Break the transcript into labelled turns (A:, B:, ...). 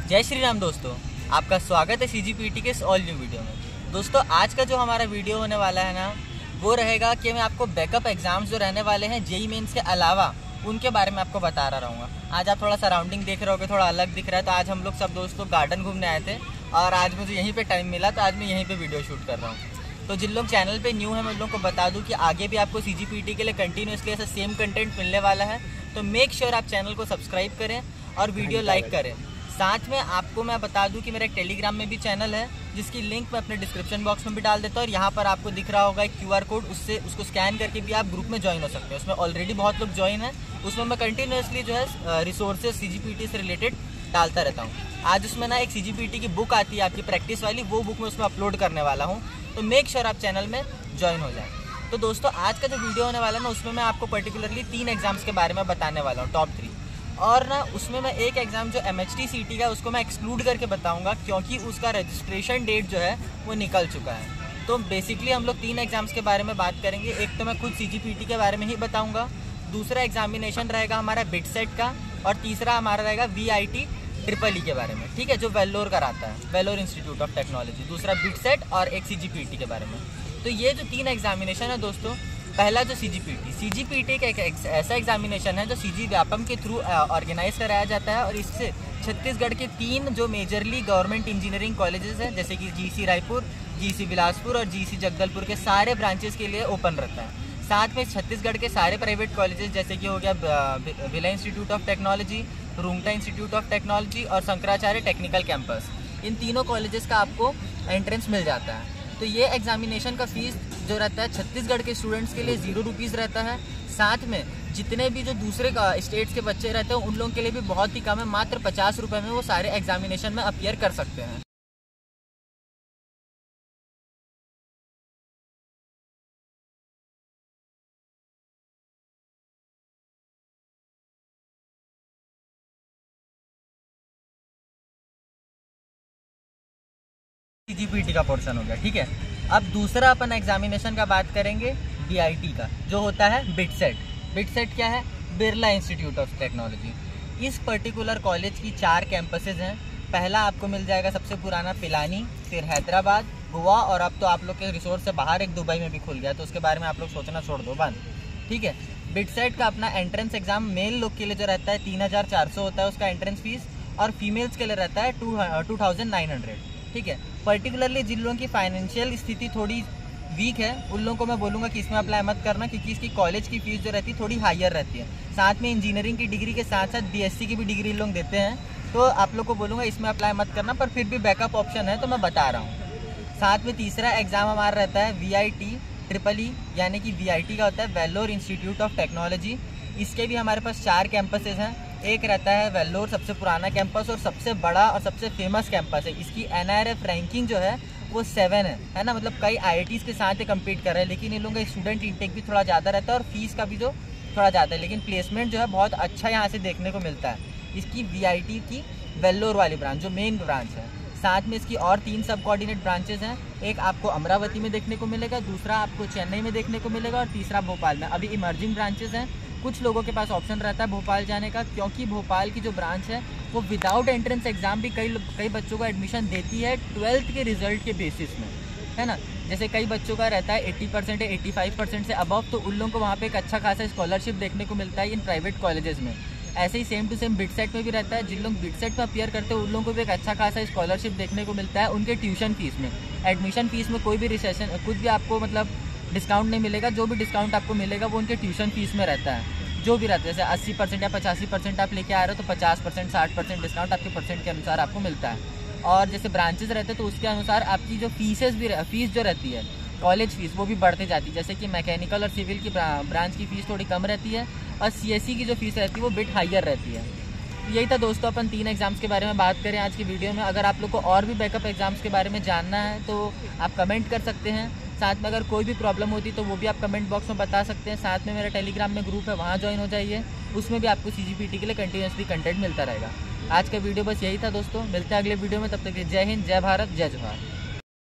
A: जय श्री राम दोस्तों, आपका स्वागत है CGPT के इस ऑल न्यू वीडियो में। दोस्तों आज का जो हमारा वीडियो होने वाला है ना, वो रहेगा कि मैं आपको बैकअप एग्जाम्स जो रहने वाले हैं जेईई मेंस के अलावा उनके बारे में आपको बता रहा रहूँगा। आज आप थोड़ा सराउंडिंग देख रहे होगे, थोड़ा अलग दिख रहा है। तो आज हम लोग सब दोस्तों गार्डन घूमने आए थे और आज मुझे यहीं पे टाइम मिला, तो आज मैं यहीं पे वीडियो शूट कर रहा हूँ। तो जिन लोग चैनल पे न्यू है, मैं उन लोगों को बता दूँ कि आगे भी आपको CGPT के लिए कंटिन्यूसली ऐसा सेम कंटेंट मिलने वाला है। तो मेक श्योर आप चैनल को सब्सक्राइब करें और वीडियो लाइक करें। साथ में आपको मैं बता दूं कि मेरा एक टेलीग्राम में भी चैनल है, जिसकी लिंक मैं अपने डिस्क्रिप्शन बॉक्स में भी डाल देता हूँ। और यहाँ पर आपको दिख रहा होगा एक QR कोड, उससे उसको स्कैन करके भी आप ग्रुप में ज्वाइन हो सकते हैं। उसमें ऑलरेडी बहुत लोग ज्वाइन हैं। उसमें मैं कंटिन्यूसली जो है रिसोर्सेज CGPT से रिलेटेड डालता रहता हूँ। आज उसमें ना एक CGPT की बुक आती है आपकी प्रैक्टिस वाली, वो बुक मैं उसमें अपलोड करने वाला हूँ। तो मेक श्योर आप चैनल में ज्वाइन हो जाए। तो दोस्तों आज का जो वीडियो होने वाला है ना, उसमें मैं आपको पर्टिकुलरली 3 एग्जाम्स के बारे में बताने वाला हूँ, टॉप 3। और ना उसमें मैं एक एग्ज़ाम जो MHT CT का, उसको मैं एक्सक्लूड करके बताऊंगा, क्योंकि उसका रजिस्ट्रेशन डेट जो है वो निकल चुका है। तो बेसिकली हम लोग 3 एग्जाम्स के बारे में बात करेंगे। एक तो मैं खुद CGPT के बारे में ही बताऊंगा, दूसरा एग्जामिनेशन रहेगा हमारा बिटसेट का, और तीसरा हमारा रहेगा VIT EEE के बारे में, ठीक है, जो वेल्लोर कराता है, वेल्लोर इंस्टीट्यूट ऑफ टेक्नोलॉजी। दूसरा बिटसेट और एक CGPT के बारे में। तो ये जो 3 एग्जामिनेशन है दोस्तों, पहला जो CGPT का एक ऐसा एग्जामिनेशन है जो CG व्यापम के थ्रू ऑर्गेनाइज कराया जाता है। और इससे छत्तीसगढ़ के 3 जो मेजरली गवर्नमेंट इंजीनियरिंग कॉलेजेस हैं, जैसे कि GC रायपुर, GC बिलासपुर और GC जगदलपुर के सारे ब्रांचेस के लिए ओपन रहता है। साथ में छत्तीसगढ़ के सारे प्राइवेट कॉलेजेस, जैसे कि हो गया Bhilai institute of technology, Rungta institute of technology और शंकराचार्य टेक्निकल कैंपस, इन तीनों कॉलेजेस का आपको एंट्रेंस मिल जाता है। तो ये एग्जामिनेशन का फीस जो रहता है छत्तीसगढ़ के स्टूडेंट्स के लिए 0 रुपीज़ रहता है। साथ में जितने भी जो दूसरे स्टेट्स के बच्चे रहते हैं उन लोगों के लिए भी बहुत ही कम है, मात्र 50 रुपये में वो सारे एग्जामिनेशन में अपीयर कर सकते हैं। CGPT का पोर्शन हो गया, ठीक है। अब दूसरा अपन एग्जामिनेशन का बात करेंगे VIT का, जो होता है बिटसेट। बिटसेट क्या है? Birla institute of technology. इस पर्टिकुलर कॉलेज की 4 कैंपसेज हैं। पहला आपको मिल जाएगा सबसे पुराना पिलानी, फिर हैदराबाद, गोवा, और अब तो आप लोग के रिसोर्स से बाहर एक दुबई में भी खुल गया, तो उसके बारे में आप लोग सोचना छोड़ दो बंद, ठीक है। बिटसेट का अपना एंट्रेंस एग्जाम मेल लोग के लिए जो रहता है 3400 होता है उसका एंट्रेंस फीस, और फीमेल्स के लिए रहता है 2900, ठीक है। पर्टिकुलरली जिन लोगों की फाइनेंशियल स्थिति थोड़ी वीक है उन लोगों को मैं बोलूँगा कि इसमें अप्लाई मत करना, क्योंकि इसकी कॉलेज की फीस जो रहती है थोड़ी हायर रहती है। साथ में इंजीनियरिंग की डिग्री के साथ साथ BSc की भी डिग्री लोग देते हैं, तो आप लोग को बोलूँगा इसमें अप्लाई मत करना, पर फिर भी बैकअप ऑप्शन है तो मैं बता रहा हूँ। साथ में तीसरा एग्जाम हमारा रहता है VIT EEE, यानी कि VIT का होता है वेल्लोर इंस्टीट्यूट ऑफ टेक्नोलॉजी। इसके भी हमारे पास 4 कैंपसेज हैं। एक रहता है वेल्लोर, सबसे पुराना कैंपस और सबसे बड़ा और सबसे फेमस कैंपस है। इसकी NIRF रैंकिंग जो है वो 7 है ना, मतलब कई IITs के साथ कम्पीट कर रहे हैं। लेकिन इन लोगों का स्टूडेंट इंटेक भी थोड़ा ज़्यादा रहता है और फीस का भी जो थोड़ा ज़्यादा है, लेकिन प्लेसमेंट जो है बहुत अच्छा यहाँ से देखने को मिलता है। इसकी VIT की वेल्लोर वाली ब्रांच जो मेन ब्रांच है। साथ में इसकी और 3 सब कोऑर्डिनेट ब्रांचेस हैं। एक आपको अमरावती में देखने को मिलेगा, दूसरा आपको चेन्नई में देखने को मिलेगा, और तीसरा भोपाल में। अभी इमर्जिंग ब्रांचेस हैं। कुछ लोगों के पास ऑप्शन रहता है भोपाल जाने का, क्योंकि भोपाल की जो ब्रांच है वो विदाउट एंट्रेंस एग्जाम भी कई बच्चों को एडमिशन देती है 12th के रिजल्ट के बेसिस में, है ना। जैसे कई बच्चों का रहता है 80% या 85% से अबव, तो उन लोगों को वहाँ पे एक अच्छा खासा स्कॉलरशिप देखने को मिलता है इन प्राइवेट कॉलेजेस में। ऐसे ही सेम टू सेम बिटसेट में भी रहता है। जिन लोग बिटसेट में अपीयर करते हैं उन लोगों को भी एक अच्छा खासा स्कॉलरशिप देखने को मिलता है उनके ट्यूशन फीस में। एडमिशन फीस में कोई भी रिसेशन कुछ भी आपको मतलब डिस्काउंट नहीं मिलेगा। जो भी डिस्काउंट आपको मिलेगा वो उनके ट्यूशन फीस में रहता है, जो भी रहता है। जैसे 80% या 85% आप लेके आ रहे हो तो 50% 60% डिस्काउंट आपके परसेंट के अनुसार आपको मिलता है। और जैसे ब्रांचेस रहते हैं तो उसके अनुसार आपकी जो फीस जो रहती है कॉलेज फीस, वो भी बढ़ते जाती है। जैसे कि मैकेनिकल और सिविल की ब्रांच की फ़ीस थोड़ी कम रहती है, और CSE की जो फीस रहती है वो बिट हाइयर रहती है। यही था दोस्तों, अपन 3 एग्जाम्स के बारे में बात करें आज की वीडियो में। अगर आप लोग को और भी बैकअप एग्जाम्स के बारे में जानना है तो आप कमेंट कर सकते हैं। साथ में अगर कोई भी प्रॉब्लम होती तो वो भी आप कमेंट बॉक्स में बता सकते हैं। साथ में मेरा टेलीग्राम में ग्रुप है, वहाँ ज्वाइन हो जाइए। उसमें भी आपको CGPT के लिए कंटिन्यूसली कंटेंट मिलता रहेगा। आज का वीडियो बस यही था दोस्तों, मिलते हैं अगले वीडियो में। तब तक जय हिंद, जय भारत, जय जोहार।